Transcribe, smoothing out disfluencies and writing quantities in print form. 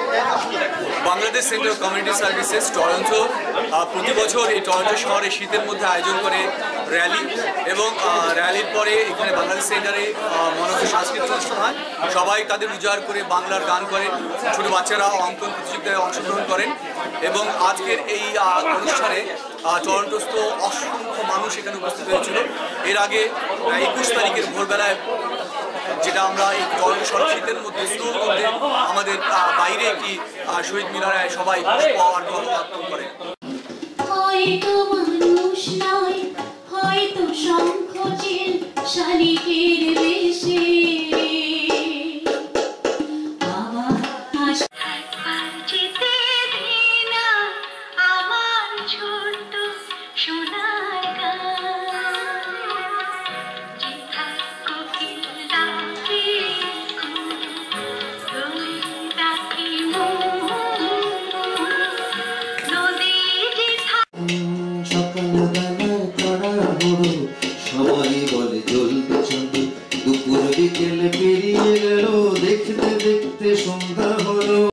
Bangladesh centre of community services Toronto প্রতি বছর এই টরন্টো শহরে শীতের মধ্যে আয়োজন করে র্যালি এবং র্যালির পরে এখানে বাংলাদেশ সেন্টারে মনোজ্ঞ সাংস্কৃতিক অনুষ্ঠান হয়। সবাই তাদের উজাড় করে বাংলার গান করেন, ছোটো বাচ্চারা অঙ্কন প্রতিযোগিতায় অংশগ্রহণ করেন এবং আজকের এই অনুষ্ঠানে টরন্টোস্থ অসংখ্য মানুষ এখানে উপস্থিত হয়েছিল। এর আগে 21 তারিখের ভোরবেলায় যেটা আমরা এই টরন্টো শহর শীতের মধ্যে স্নোর মধ্যে আমাদের বাইরে একটি শহীদ মিনারে সবাই পুষ্প অর্ঘ্য অর্পণ করে। হয়তো মানুষ নয়, হয়তো শঙ্খচিল শালিকের বেশে আমার ছোট্ট সোনার সবাই বলে চলবে চলবে, দুপুর বিকেল পেরিয়ে গেল, দেখতে দেখতে সন্ধ্যা হলো।